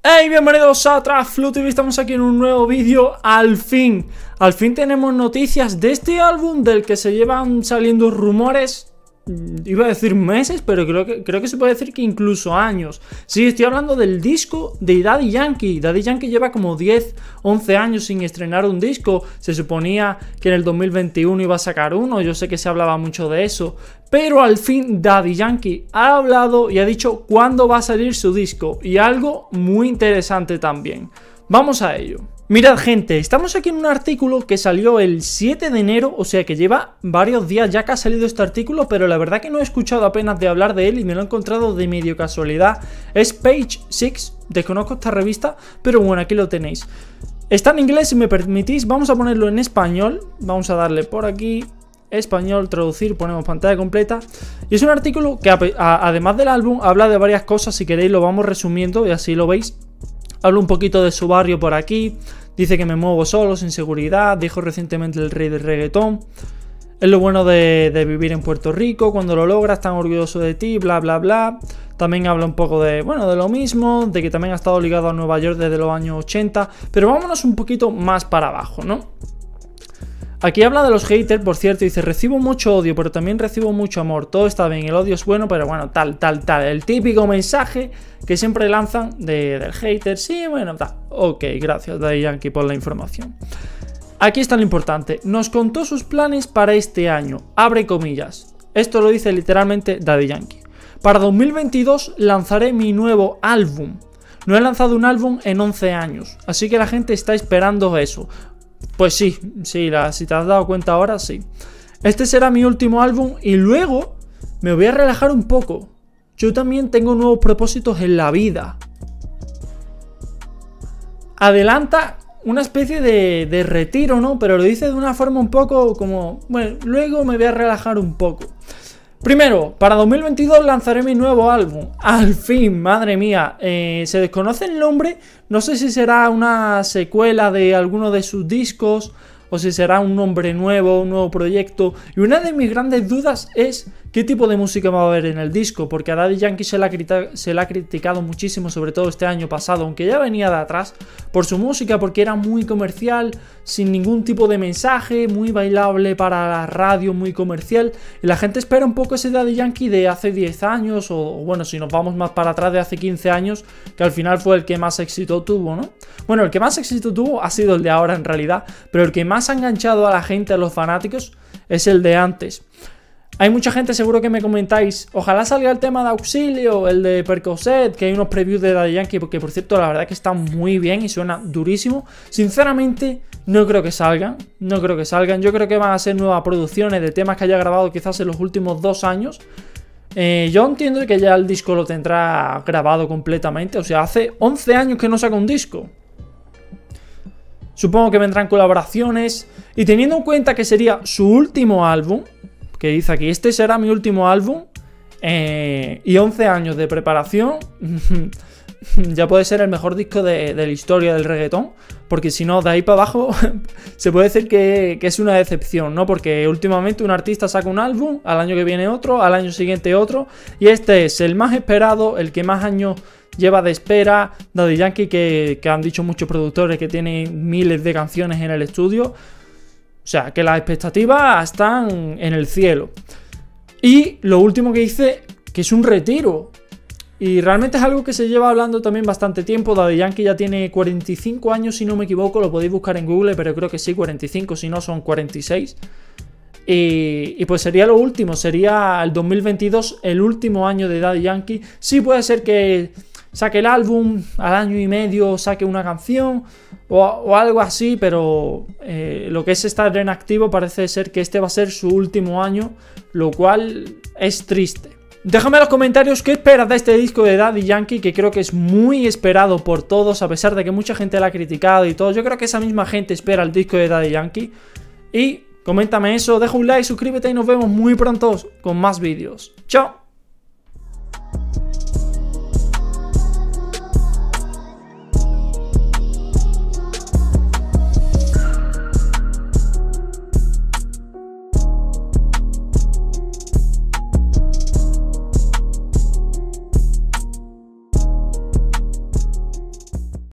Hey, bienvenidos a Trap TV, estamos aquí en un nuevo vídeo. Al fin tenemos noticias de este álbum del que se llevan saliendo rumores. Iba a decir meses, pero creo que se puede decir que incluso años. Sí, estoy hablando del disco de Daddy Yankee. Daddy Yankee lleva como 10, 11 años sin estrenar un disco. Se suponía que en el 2021 iba a sacar uno. Yo sé que se hablaba mucho de eso, pero al fin Daddy Yankee ha hablado y ha dicho cuándo va a salir su disco. Y algo muy interesante también. Vamos a ello. Mirad, gente, estamos aquí en un artículo que salió el 7 de enero, o sea que lleva varios días ya que ha salido este artículo, pero la verdad que no he escuchado apenas de hablar de él y me lo he encontrado de medio casualidad. Es Page 6, desconozco esta revista, pero bueno, aquí lo tenéis. Está en inglés, si me permitís, vamos a ponerlo en español, vamos a darle por aquí, español, traducir, ponemos pantalla completa. Y es un artículo que además del álbum habla de varias cosas, si queréis lo vamos resumiendo y así lo veis. Habla un poquito de su barrio por aquí, dice que me muevo solo, sin seguridad, dijo recientemente el rey del reggaetón. Es lo bueno de vivir en Puerto Rico, cuando lo logras, tan orgulloso de ti, bla bla bla. También habla un poco de, bueno, de lo mismo, de que también ha estado ligado a Nueva York desde los años 80. Pero vámonos un poquito más para abajo, ¿no? Aquí habla de los haters, por cierto, dice: recibo mucho odio, pero también recibo mucho amor. Todo está bien, el odio es bueno, pero bueno, tal. El típico mensaje que siempre lanzan del hater. Sí, bueno, tal. Ok, gracias, Daddy Yankee, por la información. Aquí está lo importante. Nos contó sus planes para este año. Abre comillas. Esto lo dice literalmente Daddy Yankee. Para 2022 lanzaré mi nuevo álbum. No he lanzado un álbum en 11 años, así que la gente está esperando eso. Pues sí, si te has dado cuenta ahora, sí. Este será mi último álbum y luego me voy a relajar un poco. Yo también tengo nuevos propósitos en la vida. Adelanta una especie de retiro, ¿no? Pero lo dice de una forma un poco como, bueno, luego me voy a relajar un poco. Primero, para 2022 lanzaré mi nuevo álbum. Al fin, madre mía. Se desconoce el nombre. No sé si será una secuela de alguno de sus discos o si será un nombre nuevo, un nuevo proyecto. Y una de mis grandes dudas es qué tipo de música va a haber en el disco, porque a Daddy Yankee se le ha criticado muchísimo, sobre todo este año pasado, aunque ya venía de atrás, por su música, porque era muy comercial, sin ningún tipo de mensaje, muy bailable para la radio, muy comercial. Y la gente espera un poco ese Daddy Yankee de hace 10 años, o bueno, si nos vamos más para atrás, de hace 15 años, que al final fue el que más éxito tuvo, ¿no? Bueno, el que más éxito tuvo ha sido el de ahora en realidad, pero el que más ha enganchado a la gente, a los fanáticos, es el de antes. Hay mucha gente, seguro que me comentáis, ojalá salga el tema de Auxilio, el de Percocet, que hay unos previews de Daddy Yankee, porque por cierto la verdad que está muy bien y suena durísimo. Sinceramente no creo que salgan, yo creo que van a ser nuevas producciones de temas que haya grabado quizás en los últimos 2 años. Yo entiendo que ya el disco lo tendrá grabado completamente, o sea, hace 11 años que no saca un disco. Supongo que vendrán colaboraciones y teniendo en cuenta que sería su último álbum, que dice aquí, este será mi último álbum, y 11 años de preparación, ya puede ser el mejor disco de la historia del reggaetón, porque si no, de ahí para abajo se puede decir que es una decepción, ¿no? Porque últimamente un artista saca un álbum, al año que viene otro, al año siguiente otro, y este es el más esperado, el que más años lleva de espera. Daddy Yankee, que han dicho muchos productores que tiene miles de canciones en el estudio. O sea, que las expectativas están en el cielo. Y lo último que dice, que es un retiro. Y realmente es algo que se lleva hablando también bastante tiempo. Daddy Yankee ya tiene 45 años, si no me equivoco. Lo podéis buscar en Google, pero creo que sí, 45, si no son 46. Y pues sería lo último, sería el 2022, el último año de Daddy Yankee. Sí puede ser que saque el álbum, al año y medio saque una canción o algo así, pero lo que es estar en activo parece ser que este va a ser su último año, lo cual es triste. Déjame en los comentarios qué esperas de este disco de Daddy Yankee, que creo que es muy esperado por todos, a pesar de que mucha gente lo ha criticado y todo. Yo creo que esa misma gente espera el disco de Daddy Yankee. Y coméntame eso, deja un like, suscríbete y nos vemos muy pronto con más vídeos. ¡Chao!